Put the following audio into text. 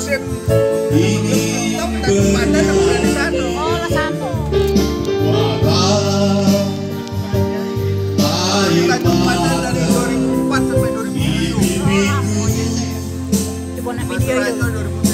Sen tahu kita kemana udah di sana. Oh, Lasano. Kita kemana dari 2004 sampai 2007. Di Bona video Itu yun. 2007.